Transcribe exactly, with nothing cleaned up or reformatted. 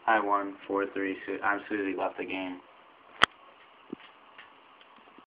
I won four three. I'm Susie left the game.